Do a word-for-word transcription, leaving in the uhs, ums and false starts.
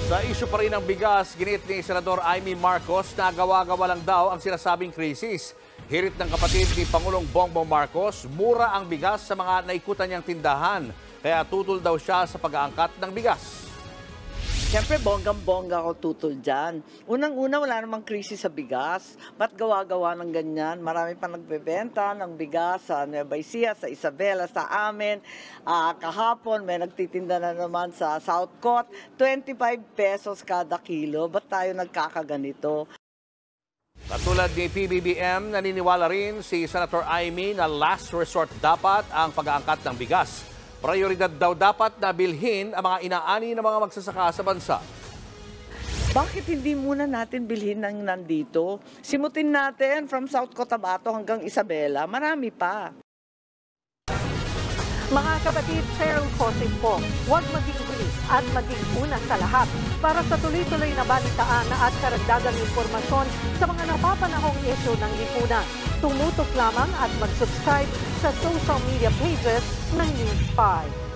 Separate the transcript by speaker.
Speaker 1: Sa isyu pa rin ng bigas, ginit ni Senador Amy Marcos na gawa-gawa lang daw ang sinasabing krisis. Hirit ng kapatid ni Pangulong Bongbong Marcos, mura ang bigas sa mga naikutan niyang tindahan. Kaya tutol daw siya sa pag-aangkat ng bigas.
Speaker 2: Siyempre, bonggang-bongga ako tutol dyan. Unang-una, wala namang krisis sa bigas. Ba't gawa-gawa ng ganyan? Marami pa nagbebenta ng bigas sa Nueva Ecija, sa Isabela, sa amin. Uh, kahapon, may nagtitinda na naman sa South Coast. twenty-five pesos kada kilo. Ba't tayo nagkakaganito?
Speaker 1: Katulad ni P B B M, naniniwala rin si Senator Amy na last resort dapat ang pag-aangkat ng bigas. Prioridad daw dapat na bilhin ang mga inaani ng mga magsasaka sa bansa.
Speaker 2: Bakit hindi muna natin bilhin ng nandito? Simutin natin from South Cotabato hanggang Isabela. Marami pa.
Speaker 3: Mga kapatid, Cheryl Cosing po, huwag maging huli at maging una sa lahat para sa tuloy-tuloy na balitaan at karagdagang impormasyon sa mga napapanahong issue ng lipunan. Tumutok lamang at mag-subscribe sa social media pages ng News five.